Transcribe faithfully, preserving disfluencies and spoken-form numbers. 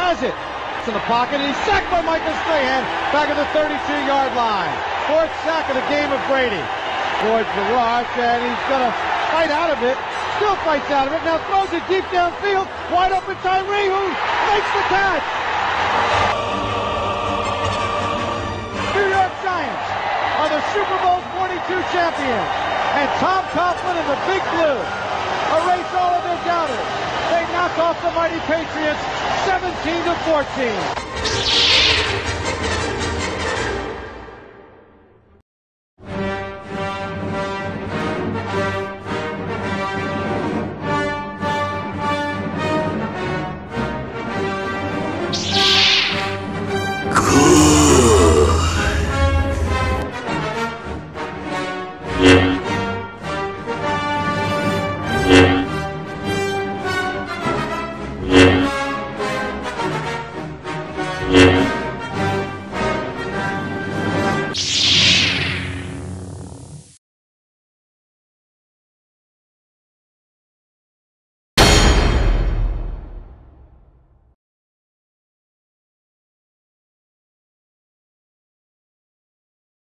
has it. It's in the pocket, and he's sacked by Michael Strahan back at the thirty-two yard line. Fourth sack of the game of Brady. Towards the rush, and he's going to fight out of it. Still fights out of it. Now throws it deep downfield. Wide open Tyree, who makes the catch. New York Giants are the Super Bowl forty-two champions. And Tom Coughlin and the Big Blue erase all of their doubters. They knock off the mighty Patriots seventeen to fourteen.